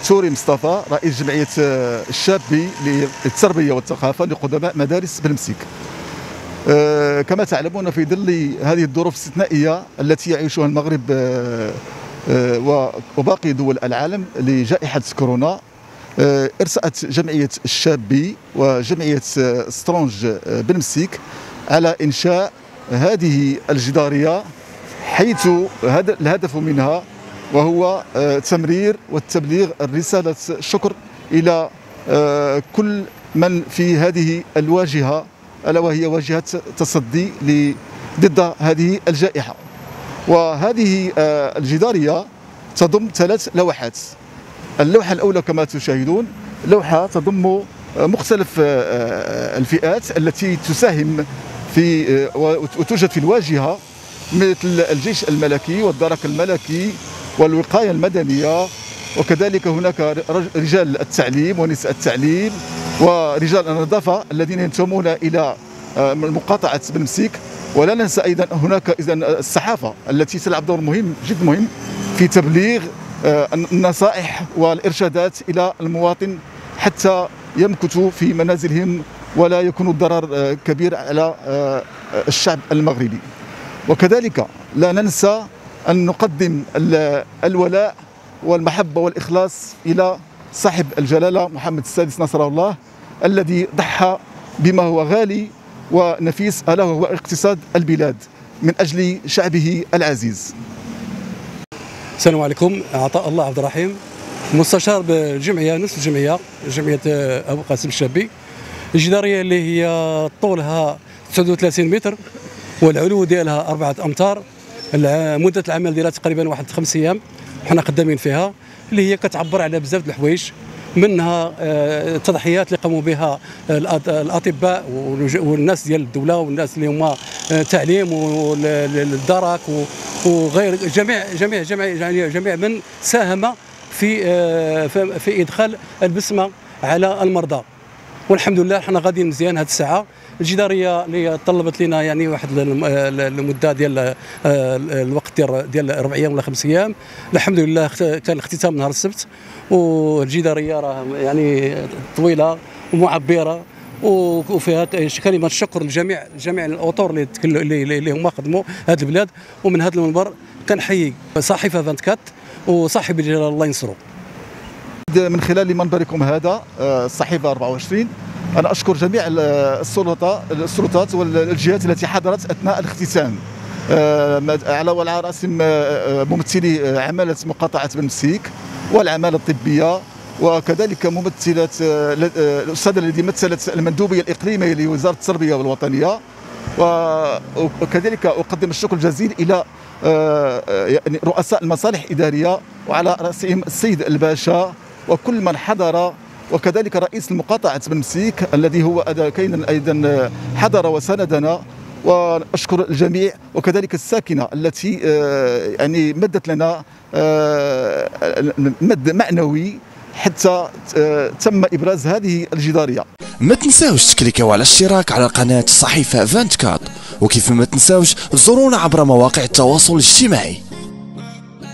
توري مصطفى رئيس جمعية الشابي للتربية والثقافة لقدماء مدارس بلمسيك. كما تعلمون في ظل هذه الظروف الاستثنائية التي يعيشها المغرب وباقي دول العالم لجائحة كورونا، ارسأت جمعية الشابي وجمعية سترونج بلمسيك على إنشاء هذه الجدارية، حيث الهدف منها وهو تمرير والتبليغ الرسالة الشكر إلى كل من في هذه الواجهة، ألا وهي واجهة تصدي ضد هذه الجائحة. وهذه الجدارية تضم 3 لوحات. اللوحة الأولى كما تشاهدون لوحة تضم مختلف الفئات التي تساهم في وتوجد في الواجهة، مثل الجيش الملكي والدرك الملكي والوقاية المدنية، وكذلك هناك رجال التعليم ونساء التعليم ورجال النظافة الذين ينتمون إلى مقاطعة بلمسيك. ولا ننسى أيضا هناك الصحافة التي تلعب دور مهم جدا مهم في تبليغ النصائح والإرشادات إلى المواطن حتى يمكثوا في منازلهم ولا يكون الضرر كبير على الشعب المغربي. وكذلك لا ننسى أن نقدم الولاء والمحبة والإخلاص إلى صاحب الجلالة محمد السادس نصره الله، الذي ضحى بما هو غالي ونفيس، ألا وهو اقتصاد البلاد من أجل شعبه العزيز. السلام عليكم. عطاء الله عبد الرحيم، مستشار بالجمعية، نفس الجمعية، جمعية أبو قاسم الشابي. الجدارية اللي هي طولها 39 متر والعلو ديالها 4 أمتار. مدة العمل ديالها تقريبا 5 أيام وحنا خدامين فيها، اللي هي كتعبر على بزاف د الحوايج، منها التضحيات اللي قاموا بها الاطباء والناس ديال الدوله والناس اللي هما التعليم والدرك وغير جميع من ساهم في ادخال البسمه على المرضى. والحمد لله حنا غاديين مزيان هذه الساعه. الجداريه اللي طلبت لنا يعني واحد المده ديال الوقت ديال 4 أيام ولا 5 أيام. الحمد لله كان الاختتام نهار السبت، والجداريه راه يعني طويله ومعبره وفيها كلمه شكر لجميع الاطر اللي هما خدموا هذه البلاد. ومن هذا المنبر كنحيي صحيفه 24 وصاحب الجلاله الله ينصرو. من خلال منبركم هذا الصحيفه 24 أنا أشكر جميع السلطات والجهات التي حضرت أثناء الاختتام، على رأسهم ممثلي عمالة مقاطعة بلمسيك والعمالة الطبية، وكذلك ممثلة الأستاذة التي مثلت المندوبية الإقليمية لوزارة التربية والوطنية. وكذلك أقدم الشكر الجزيل إلى يعني رؤساء المصالح الإدارية وعلى رأسهم السيد الباشا وكل من حضر، وكذلك رئيس المقاطعة بلمسيك الذي هو كاين أيضا حضر وساندنا. وأشكر الجميع، وكذلك الساكنة التي يعني مدت لنا مد معنوي حتى تم إبراز هذه الجدارية. ما تنساوش تكليكاو على الاشتراك على قناة الصحيفة 24، وكيف ما تنساوش زورونا عبر مواقع التواصل الاجتماعي.